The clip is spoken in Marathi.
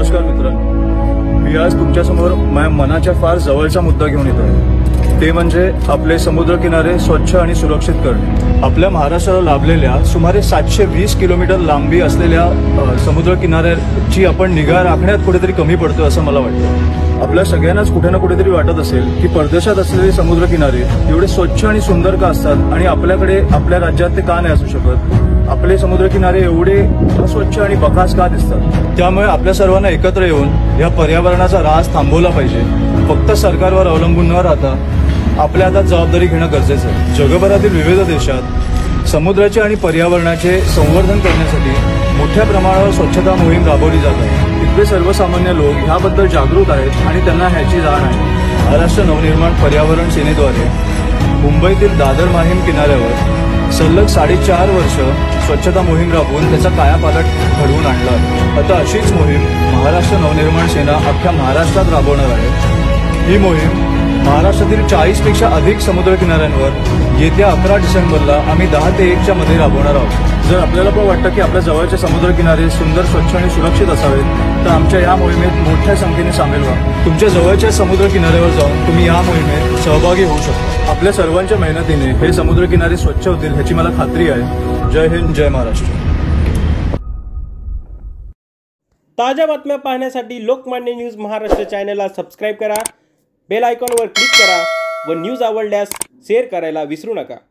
नमस्कार मित्रांनो, मी आज तुमच्यासमोर माझ्या मनाच्या फार जवळचा मुद्दा घेऊन येतो आहे। ते म्हणजे आपले समुद्रकिनारे स्वच्छ आणि सुरक्षित करणे। आपल्या महाराष्ट्राला लाभलेल्या सुमारे 720 किलोमीटर लांबी असलेल्या समुद्रकिनाऱ्याची आपण निगा राखण्यात कुठेतरी कमी पडतो असं मला वाटतं। आपल्या सगळ्यांनाच कुठे ना कुठेतरी वाटत असेल की परदेशात असलेले समुद्रकिनारे एवढे स्वच्छ आणि सुंदर का असतात आणि आपल्याकडे आपल्या राज्यात ते का नाही असू शकत। आपले समुद्रकिनारे एवढे अस्वच्छ आणि बकास का दिसतात। त्यामुळे आपल्या सर्वांना एकत्र येऊन या पर्यावरणाचा ऱ्हास थांबवला पाहिजे। फक्त सरकारवर अवलंबून न राहता आपल्या हातात जबाबदारी घेणं गरजेचं आहे। जगभरातील विविध देशात समुद्राचे आणि पर्यावरणाचे संवर्धन करण्यासाठी मोठ्या प्रमाणावर स्वच्छता मोहीम राबवली जात आहे। इथले सर्वसामान्य लोक ह्याबद्दल जागरूक आहेत आणि त्यांना ह्याची जाण आहे। महाराष्ट्र नवनिर्माण पर्यावरण सेनेद्वारे मुंबईतील दादर माहीम किनाऱ्यावर सलग 4.5 वर्ष स्वच्छता मोहीम राबवून त्याचा कायापालट घडवून आणला। आता अशीच मोहीम महाराष्ट्र नवनिर्माण सेना अख्ख्या महाराष्ट्रात राबवणार आहे। ही मोहीम महाराष्ट्रातील 40 पेक्षा अधिक समुद्रकिनाऱ्यांवर येत्या 11 डिसेंबरला आम्ही 10 ते 1 च्या मध्ये राबवणार आहोत। जर आपल्याला पण वाटतं की आपल्या जवळचे समुद्रकिनारे सुंदर, स्वच्छ आणि सुरक्षित असावेत तर आमच्या या मोहिमेत मोठ्या संख्येने सामील व्हा। तुमच्या जवळच्या समुद्रकिनाऱ्यावर जाऊन तुम्ही या मोहिमेत सहभागी होऊ शकता। आपल्या सर्वांच्या मेहनतीने हे समुद्रकिनारे स्वच्छ होतील ह्याची मला खात्री आहे। जय हिंद, जय महाराष्ट्र। ताज्या बातम्या पाहण्यासाठी लोकमान्य न्यूज महाराष्ट्र चॅनलला सबस्क्राईब करा, बेल आयकॉनवर क्लिक करा व न्यूज आवडल्यास शेअर करायला विसरू नका।